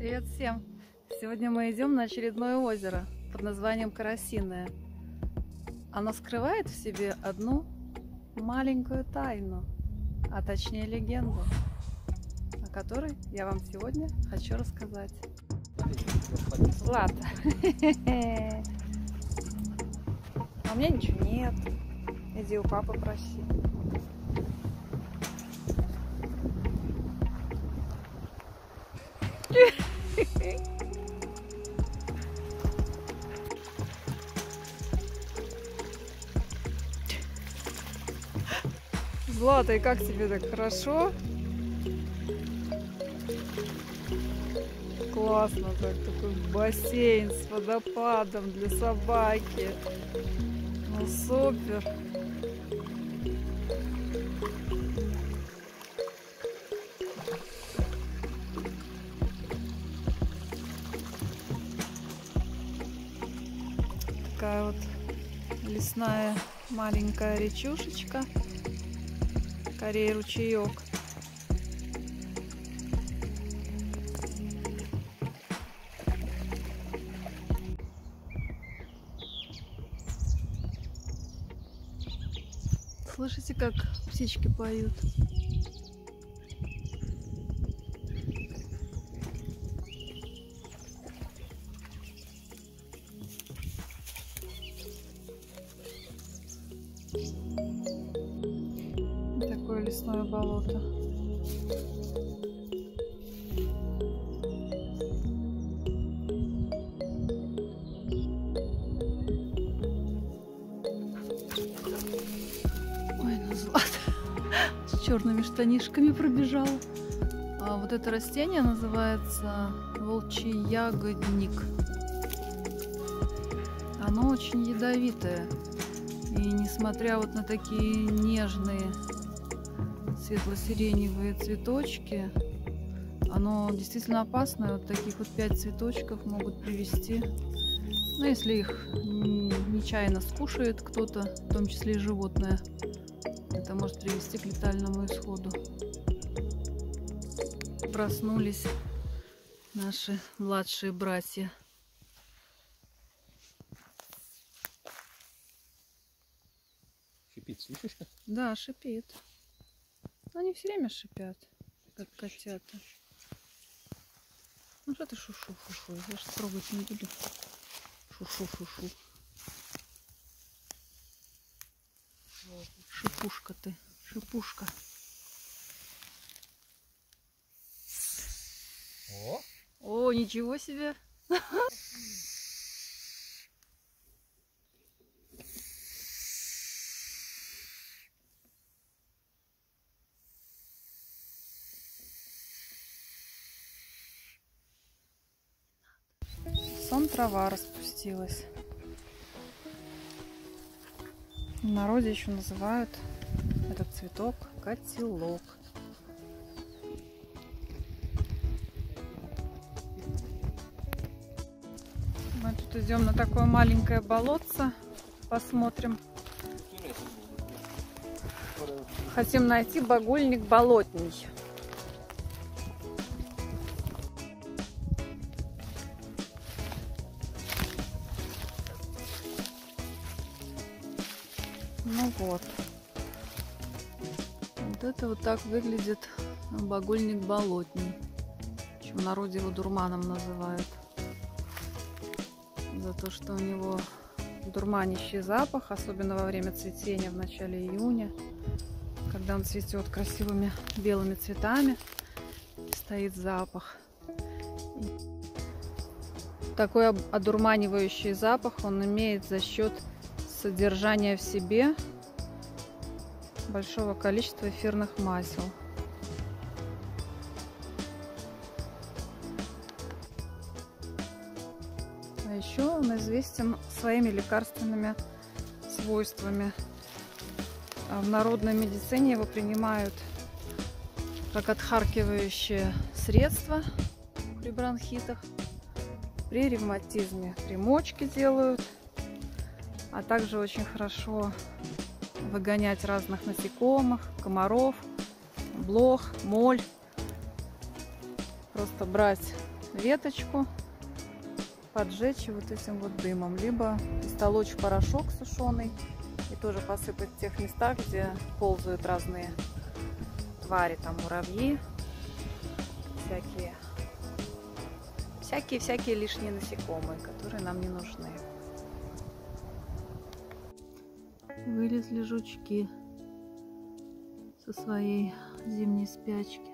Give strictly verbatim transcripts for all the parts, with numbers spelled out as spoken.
Привет всем! Сегодня мы идем на очередное озеро под названием Карасиное. Оно скрывает в себе одну маленькую тайну, а точнее легенду, о которой я вам сегодня хочу рассказать. Влад, а у меня ничего нет. Иди у папы проси. Злата, и как тебе так хорошо? Классно так, такой бассейн с водопадом для собаки. Ну супер. Такая вот лесная маленькая речушечка, скорее ручеек. Слышите, как птички поют? Такое лесное болото. Ой, ну Злата с черными штанишками пробежала. А вот это растение называется волчий ягодник. Оно очень ядовитое. И несмотря вот на такие нежные светло-сиреневые цветочки, оно действительно опасное. Вот таких вот пять цветочков могут привести, ну если их нечаянно скушает кто-то, в том числе и животное, это может привести к летальному исходу. Проснулись наши младшие братья. Шипит, слышишь? Да, шипит. Но они все время шипят, как котята. Ну что ты шушу-шушу? Я же трогать не буду. Шушу-шушу. Шипушка ты, шипушка. О, О, ничего себе! Сон трава распустилась. В народе еще называют этот цветок котелок. Мы тут идем на такое маленькое болотце. Посмотрим. Хотим найти багульник болотний. Ну вот. Вот это вот так выглядит багульник болотний. В народе его дурманом называют. За то, что у него дурманящий запах, особенно во время цветения в начале июня, когда он цветет красивыми белыми цветами, стоит запах. Такой одурманивающий запах он имеет за счет содержания в себе большого количества эфирных масел. А еще он известен своими лекарственными свойствами. В народной медицине его принимают как отхаркивающее средство при бронхитах, при ревматизме примочки делают, а также очень хорошо выгонять разных насекомых, комаров, блох, моль. Просто брать веточку, поджечь вот этим вот дымом, либо истолочь порошок сушеный и тоже посыпать в тех местах, где ползают разные твари, там муравьи, всякие, всякие, всякие лишние насекомые, которые нам не нужны. Вылезли жучки со своей зимней спячки.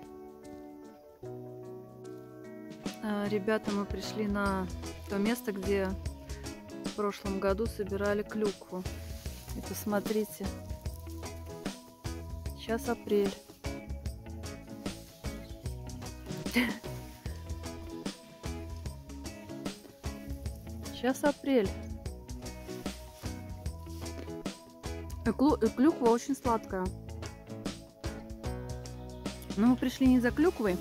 Ребята, мы пришли на то место, где в прошлом году собирали клюкву. И посмотрите, сейчас апрель. Сейчас апрель. И, клю... и клюква очень сладкая. Но мы пришли не за клюквой.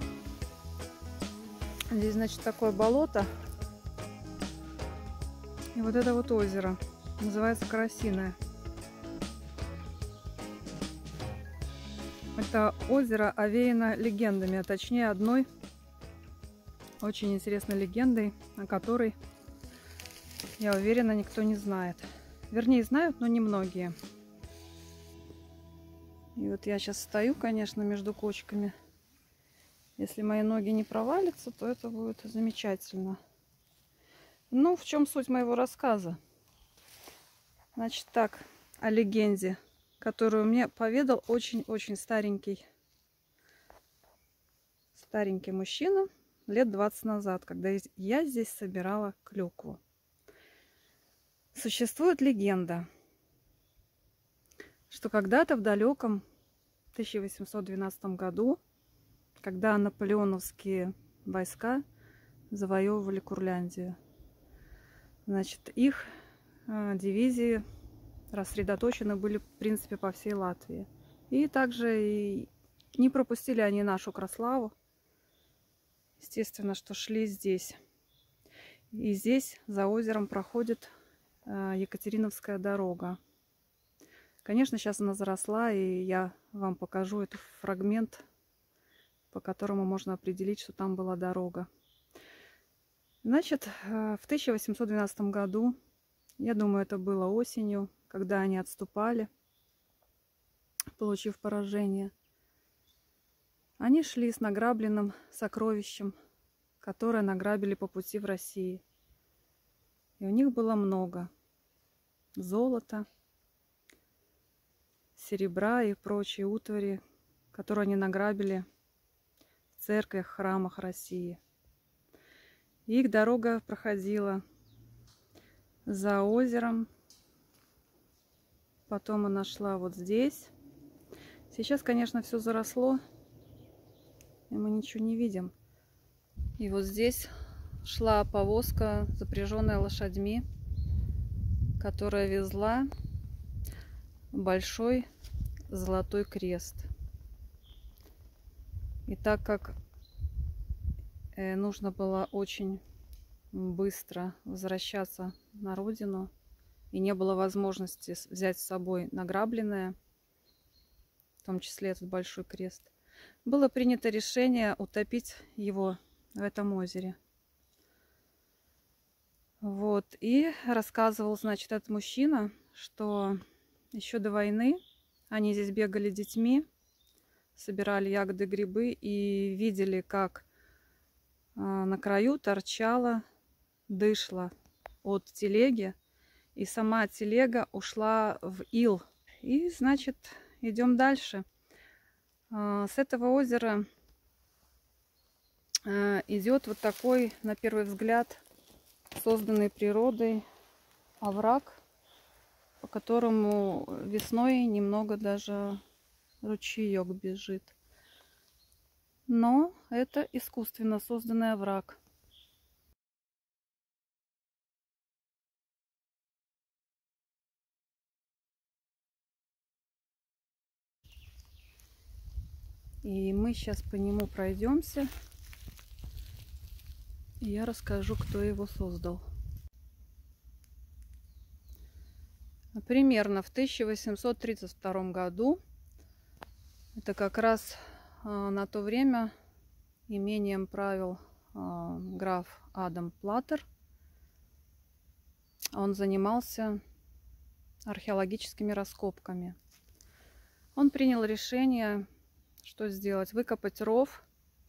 Здесь, значит, такое болото. И вот это вот озеро. Называется Карасиное. Это озеро овеяно легендами, а точнее одной очень интересной легендой, о которой, я уверена, никто не знает. Вернее, знают, но немногие. И вот я сейчас стою, конечно, между кочками. Если мои ноги не провалятся, то это будет замечательно. Ну, в чем суть моего рассказа? Значит так, о легенде, которую мне поведал очень-очень старенький, старенький мужчина лет двадцать назад, когда я здесь собирала клюкву. Существует легенда, что когда-то в далеком тысяча восемьсот двенадцатом году, когда наполеоновские войска завоевывали Курляндию, значит, их э, дивизии рассредоточены были, в принципе, по всей Латвии. И также и не пропустили они нашу Краславу. Естественно, что шли здесь. И здесь, за озером, проходит э, Екатериновская дорога. Конечно, сейчас она заросла, и я вам покажу этот фрагмент, по которому можно определить, что там была дорога. Значит, в тысяча восемьсот двенадцатом году, я думаю, это было осенью, когда они отступали, получив поражение, они шли с награбленным сокровищем, которое награбили по пути в Россию. И у них было много золота, серебра и прочие утвари, которые они награбили в церквях, храмах России. Их дорога проходила за озером. Потом она шла вот здесь. Сейчас, конечно, все заросло, и мы ничего не видим. И вот здесь шла повозка, запряженная лошадьми, которая везла большой золотой крест. И так как нужно было очень быстро возвращаться на родину, и не было возможности взять с собой награбленное, в том числе этот большой крест, было принято решение утопить его в этом озере. Вот. И рассказывал, значит, этот мужчина, что еще до войны они здесь бегали детьми, собирали ягоды, грибы и видели, как на краю торчала дышла от телеги, и сама телега ушла в ил. И, значит, идем дальше. С этого озера идет вот такой, на первый взгляд, созданный природой овраг, по которому весной немного даже ручеек бежит. Но это искусственно созданный овраг. И мы сейчас по нему пройдемся, и я расскажу, кто его создал. Примерно в тысяча восемьсот тридцать втором году, это как раз на то время имением правил э, граф Адам Платтер. Он занимался археологическими раскопками. Он принял решение, что сделать: выкопать ров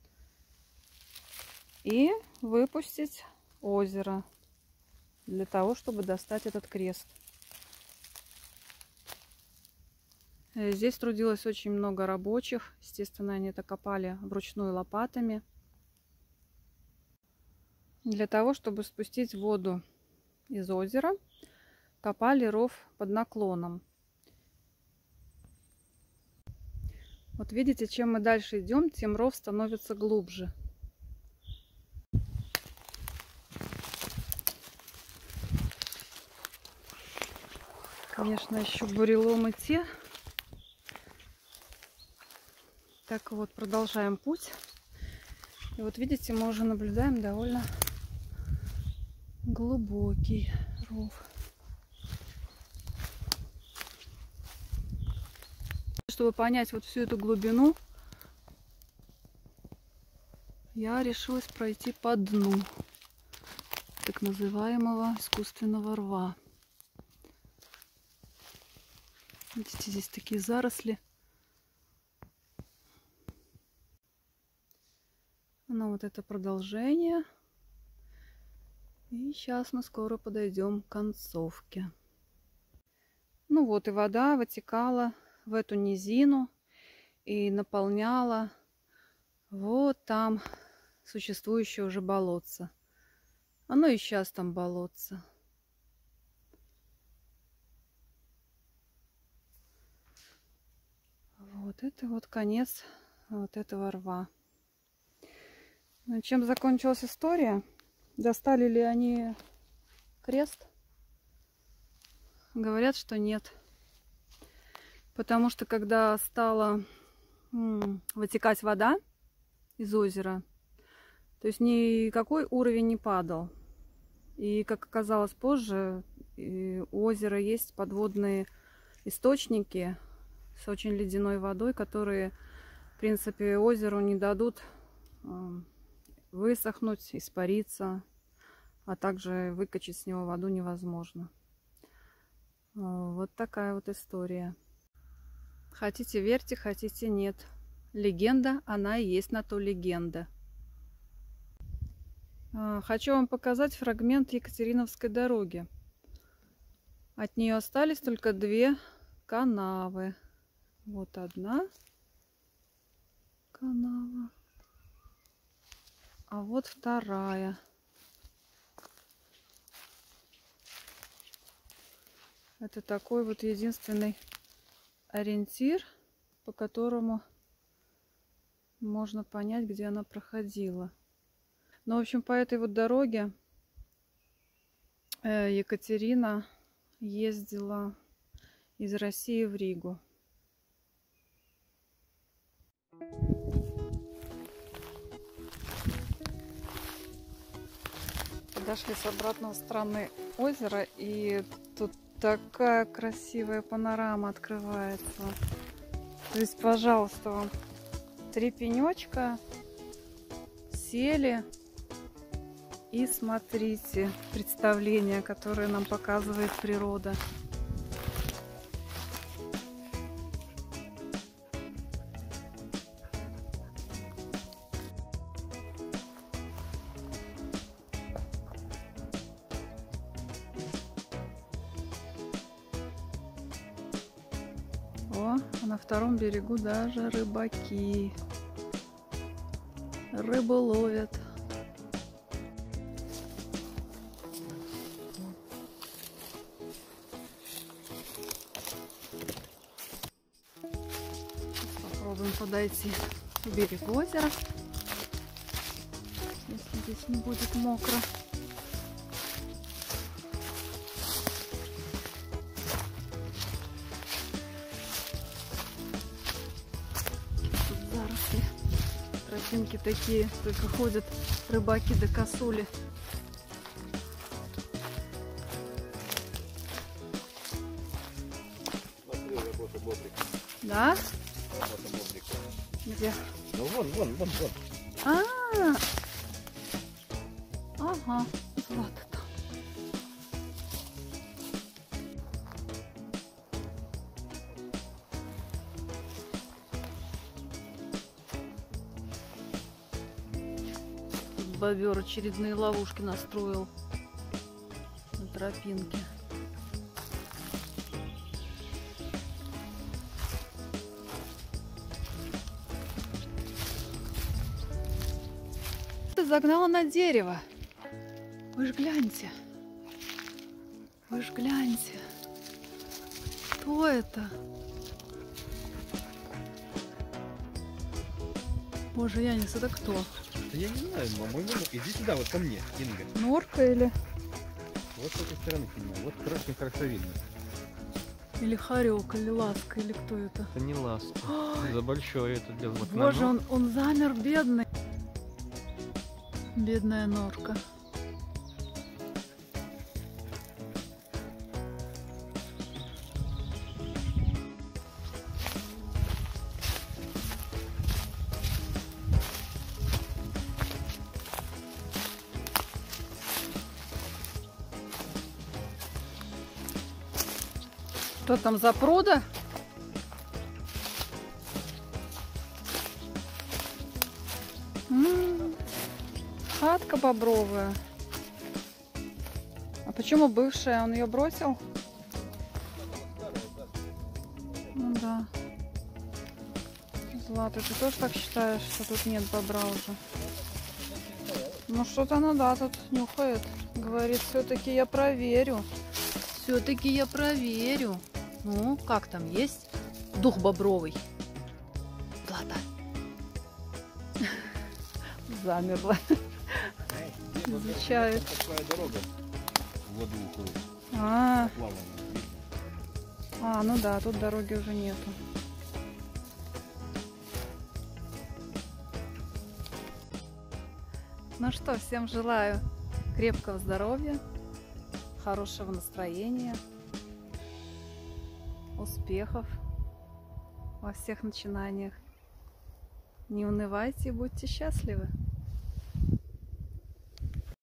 и выпустить озеро для того, чтобы достать этот крест. Здесь трудилось очень много рабочих. Естественно, они это копали вручную лопатами. Для того, чтобы спустить воду из озера, копали ров под наклоном. Вот видите, чем мы дальше идем, тем ров становится глубже. Конечно, еще буреломы те. Так вот, продолжаем путь. И вот видите, мы уже наблюдаем довольно глубокий ров. Чтобы понять вот всю эту глубину, я решилась пройти по дну так называемого искусственного рва. Видите, здесь такие заросли. Ну вот это продолжение. И сейчас мы скоро подойдем к концовке. Ну вот и вода вытекала в эту низину и наполняла вот там существующее уже болотце. Оно и сейчас там болотце. Вот это вот конец вот этого рва. Чем закончилась история? Достали ли они крест? Говорят, что нет. Потому что когда стала м, вытекать вода из озера, то есть никакой уровень не падал. И, как оказалось позже, у озера есть подводные источники с очень ледяной водой, которые, в принципе, озеру не дадут высохнуть, испариться, а также выкачать с него воду невозможно. Вот такая вот история. Хотите верьте, хотите нет. Легенда, она и есть на то легенда. Хочу вам показать фрагмент Екатериновской дороги. От нее остались только две канавы. Вот одна канава. А вот вторая. Это такой вот единственный ориентир, по которому можно понять, где она проходила. Ну, в общем, по этой вот дороге Екатерина ездила из России в Ригу. Подошли с обратной стороны озера, и тут такая красивая панорама открывается. То есть, пожалуйста, вам три пенечка, сели и смотрите представление, которое нам показывает природа. О, а на втором берегу даже рыбаки рыбу ловят. Попробуем подойти к берегу озера, если здесь не будет мокро. Тропинки такие, только ходят рыбаки да косули. Смотри, работа бодрика. Да? Работа бодрика. Где? Ну вон, вон, вон, вон. А, -а, -а. Ага, Злата там. Бобер очередные ловушки настроил на тропинке. Ты загнала на дерево. Вы ж гляньте. Вы ж гляньте. Кто это? Боже, Янис, это кто? Я не знаю, по-моему, иди сюда, вот ко мне, Инга. Норка или? Вот с этой стороны снимай, вот очень хорошо видно. Или хорек, или ласка, или кто это? Это не ласка, за большое это дело. Вот Боже, он, он замер, бедный. Бедная норка. Что там за пруда? М-м-м, хатка бобровая. А почему бывшая? Он ее бросил? Ну да. Злата, ты тоже так считаешь, что тут нет бобра уже? Ну что-то она, да, тут нюхает. Говорит, все-таки я проверю. Все-таки я проверю. Ну, как там, есть дух бобровый? Злата. Замерла. Изучает. Такая дорога в воду уходит. А, Плавно. а, ну да, тут дороги уже нету. Ну что, всем желаю крепкого здоровья, хорошего настроения, успехов во всех начинаниях. Не унывайте и будьте счастливы.